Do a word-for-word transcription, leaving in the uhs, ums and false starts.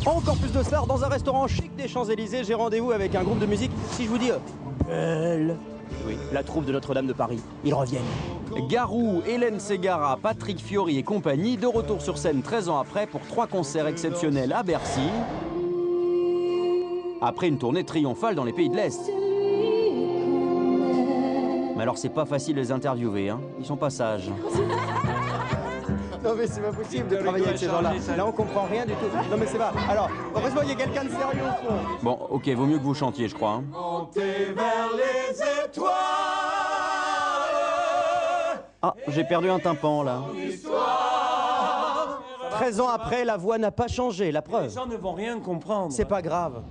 Encore plus de stars dans un restaurant chic des Champs-Élysées. J'ai rendez-vous avec un groupe de musique. Si je vous dis... euh, Belle... Oui, la troupe de Notre-Dame de Paris. Ils reviennent. Garou, Hélène Ségara, Patrick Fiori et compagnie, de retour sur scène treize ans après pour trois concerts exceptionnels à Bercy. Après une tournée triomphale dans les pays de l'Est. Mais alors c'est pas facile de les interviewer, hein. Ils sont pas sages. Non mais c'est pas possible de travailler avec ces gens-là. Là on comprend rien du tout. Non mais c'est pas... Alors, heureusement il y a quelqu'un de sérieux au fond. Bon, ok, vaut mieux que vous chantiez, je crois. Hein. Montez vers les étoiles. Ah, j'ai perdu un tympan, là. treize ans après, la voix n'a pas changé, la preuve. Les gens ne vont rien comprendre. C'est pas grave.